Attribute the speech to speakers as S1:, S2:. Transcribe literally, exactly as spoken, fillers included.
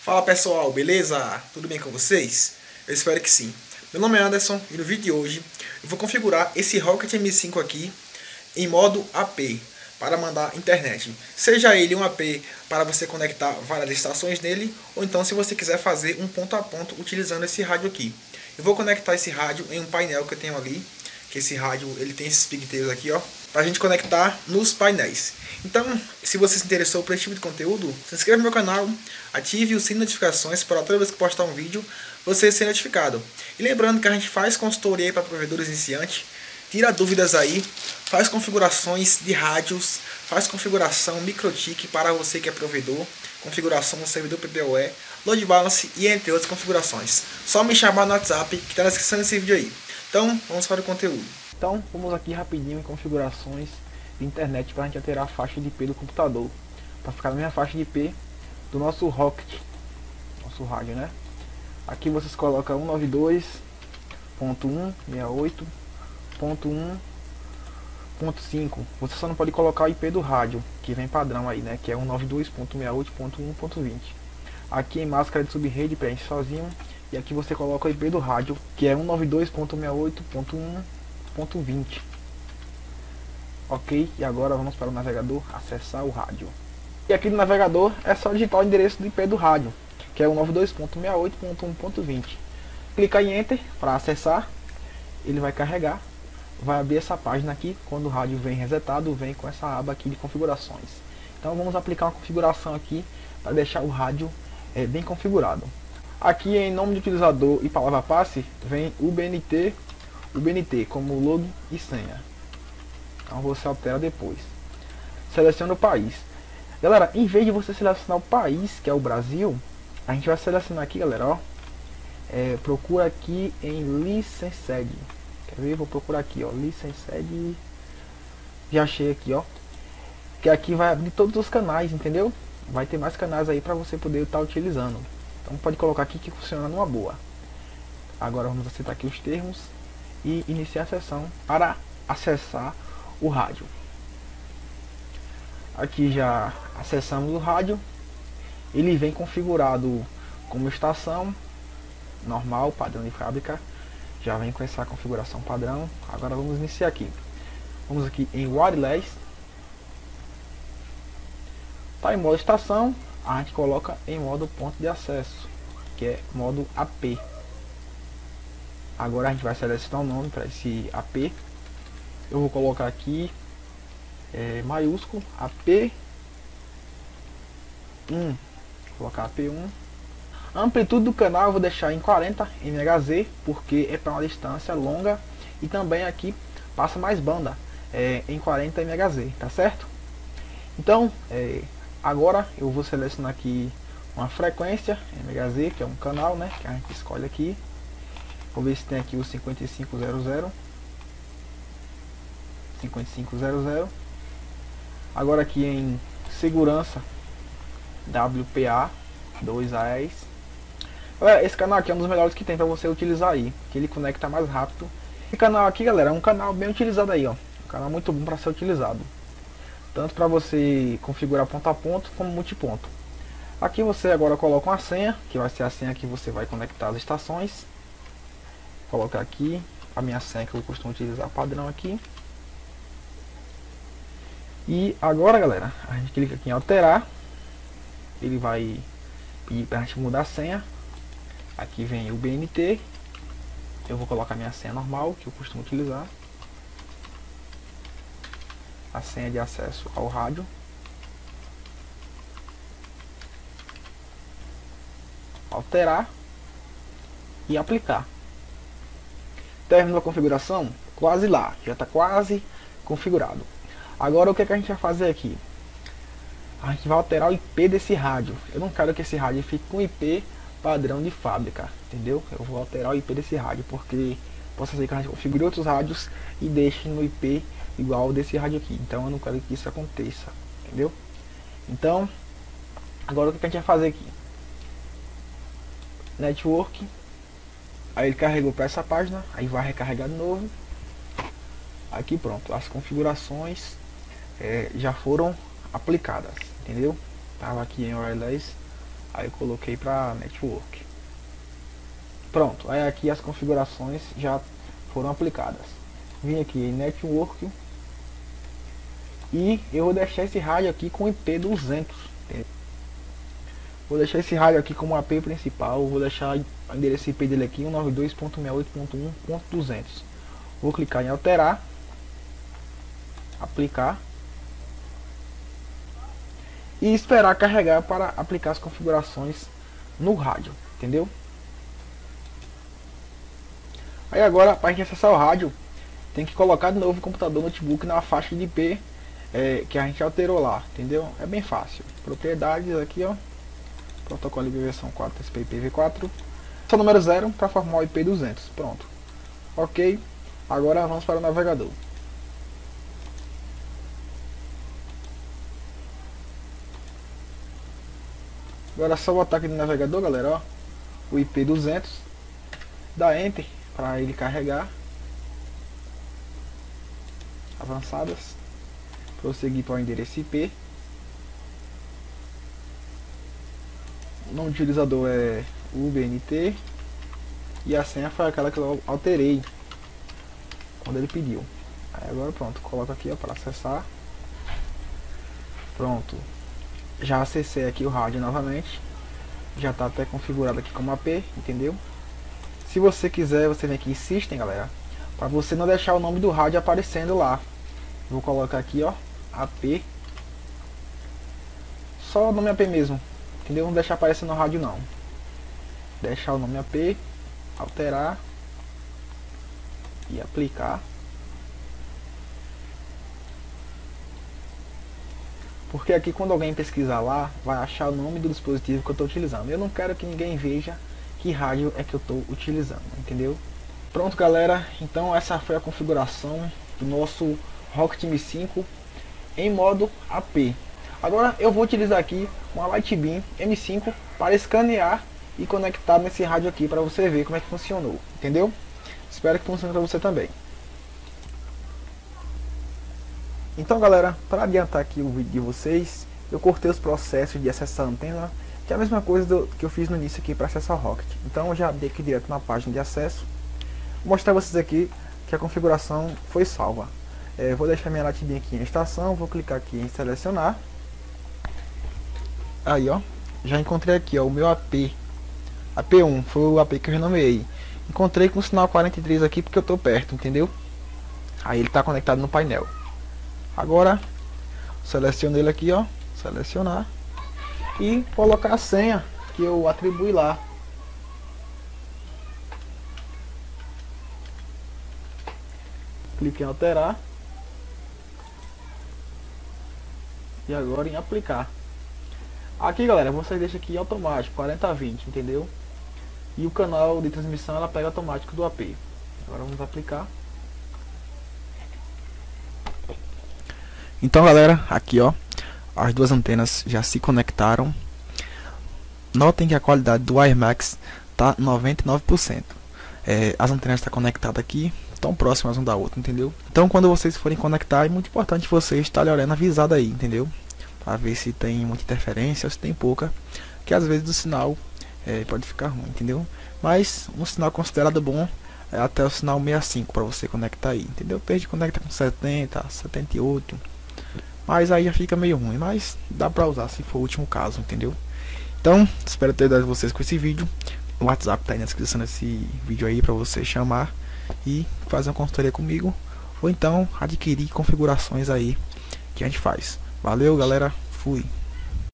S1: Fala pessoal, beleza? Tudo bem com vocês? Eu espero que sim. Meu nome é Anderson e no vídeo de hoje eu vou configurar esse Rocket M cinco aqui em modo A P para mandar internet. Seja ele um A P para você conectar várias estações nele, ou então se você quiser fazer um ponto a ponto utilizando esse rádio aqui. Eu vou conectar esse rádio em um painel que eu tenho ali, que esse rádio ele tem esses pigtails aqui, ó, para a gente conectar nos painéis. Então, se você se interessou por esse tipo de conteúdo, se inscreva no meu canal, ative o sininho de notificações para toda vez que postar um vídeo, você ser notificado. E lembrando que a gente faz consultoria para provedores iniciantes, tira dúvidas aí, faz configurações de rádios, faz configuração microtik para você que é provedor, configuração no servidor P P O E, load balance e entre outras configurações. Só me chamar no WhatsApp que está na descrição desse vídeo aí. Então, vamos para o conteúdo. Então, vamos aqui rapidinho em configurações de internet para a gente alterar a faixa de I P do computador, para ficar na mesma faixa de I P do nosso Rocket, nosso rádio, né? Aqui vocês colocam cento e noventa e dois ponto cento e sessenta e oito ponto um ponto cinco. Você só não pode colocar o I P do rádio, que vem padrão aí, né? Que é cento e noventa e dois ponto sessenta e oito ponto um ponto vinte. Aqui em máscara de subrede preenche sozinho. E aqui você coloca o I P do rádio, que é cento e noventa e dois ponto sessenta e oito ponto um ponto vinte. Ok, e agora vamos para o navegador acessar o rádio. E aqui no navegador é só digitar o endereço do I P do rádio, que é cento e noventa e dois ponto sessenta e oito ponto um ponto vinte. Clicar em Enter para acessar, ele vai carregar, vai abrir essa página aqui. Quando o rádio vem resetado, vem com essa aba aqui de configurações. Então vamos aplicar uma configuração aqui para deixar o rádio é, bem configurado. Aqui em nome de utilizador e palavra passe vem U B N T, U B N T como login e senha. Então você altera depois. Seleciona o país. Galera, em vez de você selecionar o país, que é o Brasil, a gente vai selecionar aqui, galera, ó. É, procura aqui em Licensed. Quer ver? Vou procurar aqui, ó, Licensed. Já achei aqui, ó. Que aqui vai abrir todos os canais, entendeu? Vai ter mais canais aí para você poder estar utilizando. Então pode colocar aqui que funciona numa boa. Agora vamos aceitar aqui os termos e iniciar a sessão para acessar o rádio. Aqui já acessamos o rádio. Ele vem configurado como estação normal, padrão de fábrica. Já vem com essa configuração padrão. Agora vamos iniciar aqui. Vamos aqui em wireless. Tá em modo estação, a gente coloca em modo ponto de acesso, que é modo A P. Agora a gente vai selecionar o nome para esse A P. Eu vou colocar aqui é, maiúsculo A P um. Vou colocar A P um. A amplitude do canal eu vou deixar em quarenta M H Z, porque é para uma distância longa, e também aqui passa mais banda é, em quarenta M H Z, tá certo? Então é, agora eu vou selecionar aqui uma frequência M H Z, que é um canal, né, que a gente escolhe aqui. Vou ver se tem aqui o cinquenta e cinco zero zero. cinquenta e cinco zero zero. Agora aqui em segurança W P A dois A E S. Galera, esse canal aqui é um dos melhores que tem para você utilizar aí, que ele conecta mais rápido. Esse canal aqui, galera, é um canal bem utilizado aí, ó. Um canal muito bom para ser utilizado, tanto para você configurar ponto a ponto como multiponto. Aqui você agora coloca uma senha, que vai ser a senha que você vai conectar as estações. Coloca aqui a minha senha que eu costumo utilizar padrão aqui. E agora, galera, a gente clica aqui em alterar. Ele vai pedir para a gente mudar a senha. Aqui vem o B N T. Eu vou colocar minha senha normal que eu costumo utilizar. A senha de acesso ao rádio. Alterar e aplicar. Terminou a configuração? Quase lá, já está quase configurado. Agora o que, é que a gente vai fazer aqui? A gente vai alterar o I P desse rádio. Eu não quero que esse rádio fique com I P padrão de fábrica, entendeu? Eu vou alterar o I P desse rádio, porque posso ser que a gente configure outros rádios e deixe no I P igual desse rádio aqui. Então eu não quero que isso aconteça, entendeu? Então, agora o que a gente vai fazer aqui? Network. Aí ele carregou para essa página, aí vai recarregar de novo. Aqui pronto, as configurações é, já foram aplicadas, entendeu? Tava aqui em wireless, Aí eu coloquei para network. Pronto, aí aqui as configurações já foram aplicadas. Vim aqui em network e eu vou deixar esse rádio aqui com I P duzentos. Vou deixar esse rádio aqui como A P principal. Vou deixar o endereço I P dele aqui cento e noventa e dois ponto sessenta e oito ponto um ponto duzentos. Vou clicar em alterar, aplicar e esperar carregar para aplicar as configurações no rádio, entendeu? Aí agora, para a gente acessar o rádio, tem que colocar de novo o computador notebook na faixa de I P é, que a gente alterou lá, entendeu? É bem fácil. Propriedades aqui, ó, protocolo I P versão quatro, T C P I P v quatro, só número zero para formar o I P duzentos. Pronto. Ok. Agora vamos para o navegador. Agora é só botar aqui no navegador, galera, ó, o I P duzentos, dá Enter para ele carregar. Avançadas, prosseguir para o endereço I P. O nome do utilizador é U B N T e a senha foi aquela que eu alterei quando ele pediu. Aí agora pronto, coloco aqui para acessar. Pronto, já acessei aqui o rádio novamente, já está até configurado aqui como A P, entendeu? Se você quiser, você vem aqui em System, galera, para você não deixar o nome do rádio aparecendo lá. Vou colocar aqui, ó, A P, só o nome A P mesmo, entendeu? Não deixar aparecer no rádio não. Deixar o nome A P, alterar e aplicar. Porque aqui quando alguém pesquisar lá, vai achar o nome do dispositivo que eu estou utilizando. Eu não quero que ninguém veja que rádio é que eu estou utilizando, entendeu? Pronto, galera, então essa foi a configuração do nosso Rocket M cinco em modo A P. Agora eu vou utilizar aqui uma Lightbeam M cinco para escanear e conectar nesse rádio aqui para você ver como é que funcionou, entendeu? Espero que funcione para você também. Então, galera, para adiantar aqui o vídeo de vocês, eu cortei os processos de acessar a antena, que é a mesma coisa do, que eu fiz no início aqui para acessar o Rocket. Então eu já abri aqui direto na página de acesso. Vou mostrar vocês aqui que a configuração foi salva. É, vou deixar minha Lightbeam aqui em estação, vou clicar aqui em selecionar. Aí, ó, já encontrei aqui, ó, o meu A P. A P um foi o A P que eu renomeei. Encontrei com o sinal quarenta e três aqui porque eu tô perto, entendeu? Aí ele está conectado no painel. Agora seleciono ele aqui, ó, selecionar e colocar a senha que eu atribuí lá. Clique em alterar e agora em aplicar. Aqui, galera, você deixa aqui automático quarenta a vinte, entendeu? E o canal de transmissão ela pega automático do A P. Agora vamos aplicar. Então, galera, aqui, ó, as duas antenas já se conectaram. Notem que a qualidade do WireMax tá noventa e nove por cento. É, as antenas estão conectadas aqui, tão próximas uma da outra, entendeu? Então, quando vocês forem conectar, é muito importante vocês estarem olhando avisado aí, entendeu? Para ver se tem muita interferência ou se tem pouca, que às vezes o sinal é, pode ficar ruim, entendeu? Mas um sinal considerado bom é até o sinal sessenta e cinco para você conectar aí, entendeu? Perde conecta com setenta, setenta e oito, mas aí já fica meio ruim, mas dá para usar se for o último caso, entendeu? Então, espero ter dado vocês com esse vídeo. O WhatsApp tá aí na descrição desse vídeo aí para você chamar e fazer uma consultoria comigo, ou então adquirir configurações aí que a gente faz. Valeu, galera, fui.